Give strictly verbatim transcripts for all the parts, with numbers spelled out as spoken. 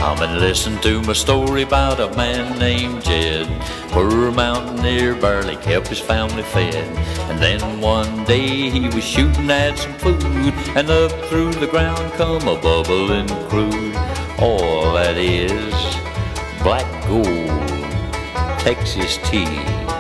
Come and listen to my story about a man named Jed. Poor mountaineer barely kept his family fed. And then one day he was shooting at some food, and up through the ground come a bubbling crude. All that is black gold, Texas tea.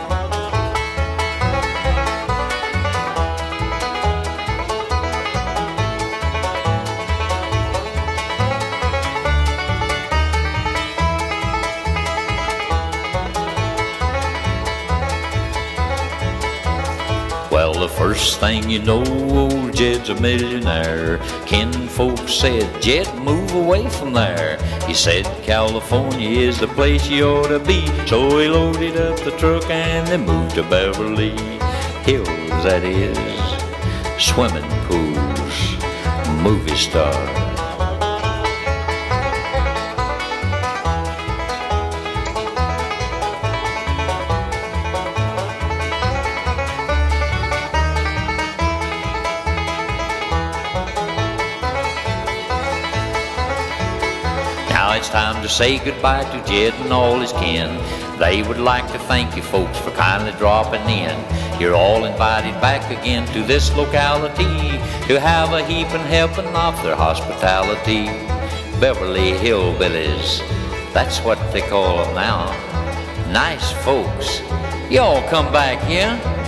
Well, the first thing you know, old Jed's a millionaire. Kinfolk said, Jed, move away from there. He said, California is the place you ought to be. So he loaded up the truck and they moved to Beverly Hills, that is, swimming pools, movie stars. Now it's time to say goodbye to Jed and all his kin. They would like to thank you folks for kindly dropping in. You're all invited back again to this locality to have a heaping helping of their hospitality. Beverly Hillbillies, that's what they call them now. Nice folks. Y'all come back here.